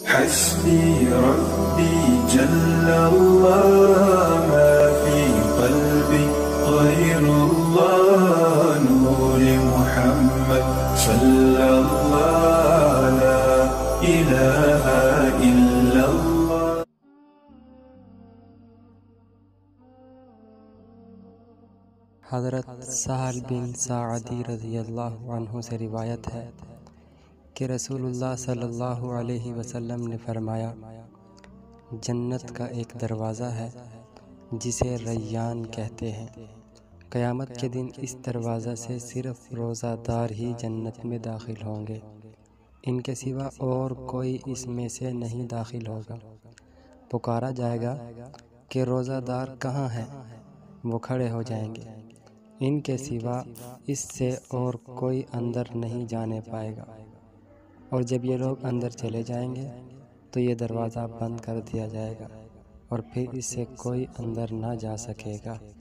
حسبي ربي جل الله ما في قلبي غير الله نور محمد صلى الله لا إله إلا الله. حضرت سہل بن ساعدی رضی اللہ عنہ سے روایت ہے کہ رسول اللہ صلی اللہ علیہ وسلم نے فرمایا، جنت کا ایک دروازہ ہے جسے ریان کہتے ہیں، قیامت کے دن اس دروازہ سے صرف روزہ دار ہی جنت میں داخل ہوں گے، ان کے سوا اور کوئی اس میں سے نہیں داخل ہوگا۔ پکارا جائے گا کہ روزہ دار کہاں ہیں؟ وہ کھڑے ہو جائیں گے، ان کے سوا اس سے اور کوئی اندر نہیں جانے پائے گا، اور جب یہ لوگ اندر چلے جائیں گے تو یہ دروازہ بند کر دیا جائے گا اور پھر اس سے کوئی اندر نہ جا سکے گا۔